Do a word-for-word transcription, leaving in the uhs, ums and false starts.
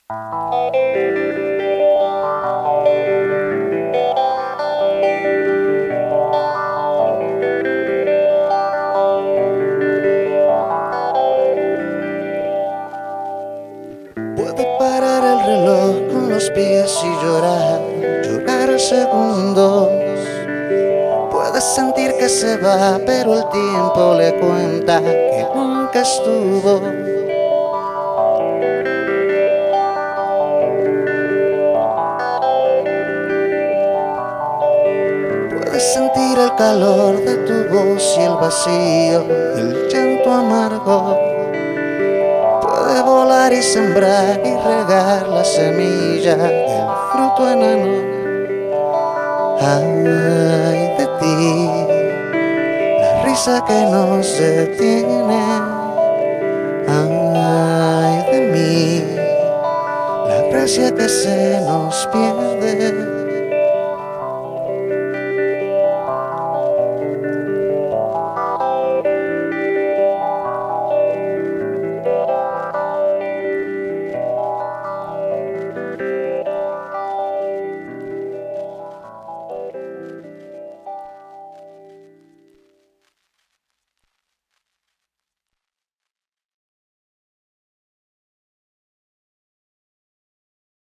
Puede parar el reloj con los pies y llorar, llorar segundos. Puedes sentir que se va, pero el tiempo le cuenta que nunca estuvo. Puedes sentir el calor de tu voz y el vacío, el llanto amargo. Puede volar y sembrar y regar la semilla del fruto enano. Ay de ti, la risa que nos detiene. Ay de mí, la gracia que se nos pierde.